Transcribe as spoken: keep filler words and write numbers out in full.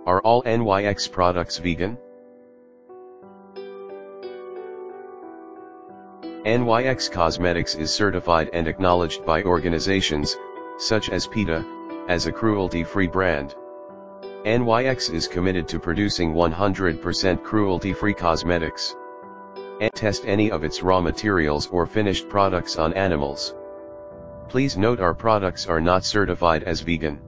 Are all N Y X products vegan? N Y X Cosmetics is certified and acknowledged by organizations, such as PETA, as a cruelty-free brand. N Y X is committed to producing one hundred percent cruelty-free cosmetics, and test any of its raw materials or finished products on animals. Please note our products are not certified as vegan.